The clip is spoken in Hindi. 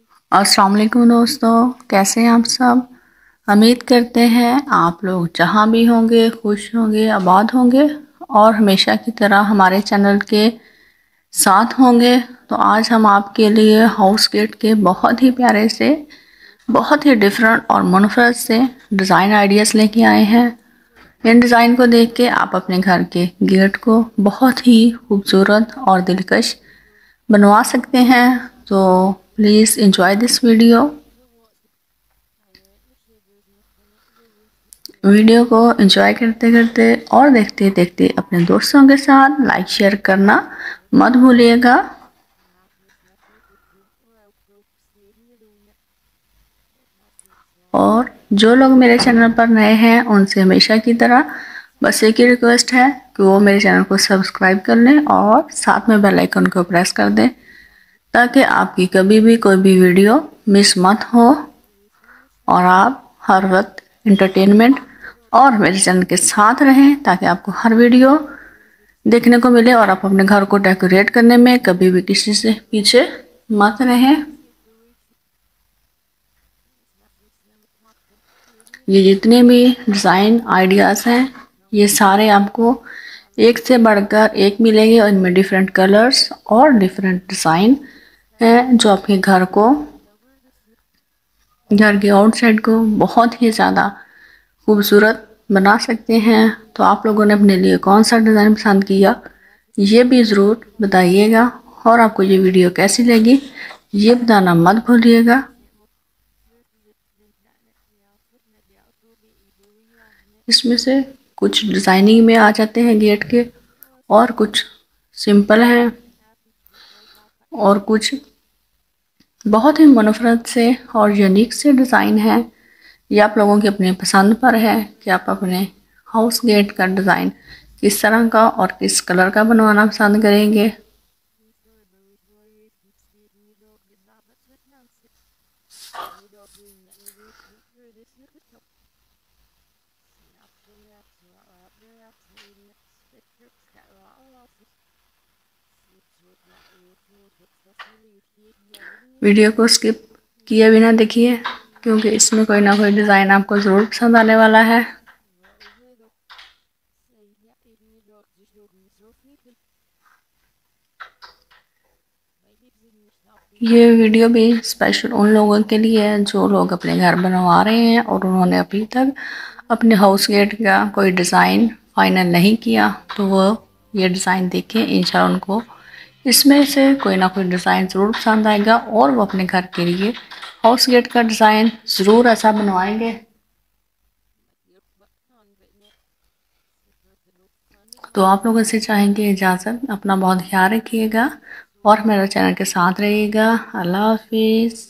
अस्सलाम वालेकुम दोस्तों, कैसे हैं आप सब। उम्मीद करते हैं आप लोग जहां भी होंगे खुश होंगे, आबाद होंगे और हमेशा की तरह हमारे चैनल के साथ होंगे। तो आज हम आपके लिए हाउस गेट के बहुत ही प्यारे से, बहुत ही डिफरेंट और मुनफरद से डिज़ाइन आइडियाज़ लेके आए हैं। इन डिज़ाइन को देख के आप अपने घर के गेट को बहुत ही खूबसूरत और दिलकश बनवा सकते हैं। तो प्लीज़ enjoy दिस वीडियो को एंजॉय करते करते और देखते देखते अपने दोस्तों के साथ लाइक शेयर करना मत भूलिएगा। और जो लोग मेरे चैनल पर नए हैं उनसे हमेशा की तरह बस एक ही रिक्वेस्ट है कि वो मेरे चैनल को सब्सक्राइब कर लें और साथ में बेल आइकन को प्रेस कर दें, ताकि आपकी कभी भी कोई भी वीडियो मिस मत हो और आप हर वक्त इंटरटेनमेंट और मेरे चैनल के साथ रहें, ताकि आपको हर वीडियो देखने को मिले और आप अपने घर को डेकोरेट करने में कभी भी किसी से पीछे मत रहें। ये जितने भी डिज़ाइन आइडियाज़ हैं ये सारे आपको एक से बढ़कर एक मिलेंगे और इनमें डिफरेंट कलर्स और डिफरेंट डिज़ाइन हैं, जो आपके घर को, घर के आउटसाइड को बहुत ही ज़्यादा खूबसूरत बना सकते हैं। तो आप लोगों ने अपने लिए कौन सा डिज़ाइन पसंद किया ये भी ज़रूर बताइएगा, और आपको ये वीडियो कैसी लगी ये बताना मत भूलिएगा। इसमें से कुछ डिज़ाइनिंग में आ जाते हैं गेट के, और कुछ सिंपल हैं, और कुछ बहुत ही मुनफरद से और यूनिक से डिज़ाइन है। ये आप लोगों की अपने पसंद पर है कि आप अपने हाउस गेट का डिज़ाइन किस तरह का और किस कलर का बनवाना पसंद करेंगे। वीडियो को स्किप किए बिना देखिए, क्योंकि इसमें कोई ना कोई डिज़ाइन आपको ज़रूर पसंद आने वाला है। ये वीडियो भी स्पेशल उन लोगों के लिए है जो लोग अपने घर बनवा रहे हैं और उन्होंने अभी तक अपने हाउस गेट का कोई डिज़ाइन फाइनल नहीं किया, तो वो ये डिज़ाइन देखें, इंशाल्लाह उनको इसमें से कोई ना कोई डिज़ाइन ज़रूर पसंद आएगा और वो अपने घर के लिए हाउस गेट का डिज़ाइन ज़रूर ऐसा बनवाएंगे। तो आप लोगों से चाहेंगे इजाज़त, अपना बहुत ख्याल रखिएगा और मेरे चैनल के साथ रहिएगा। अल्लाह हाफिज़।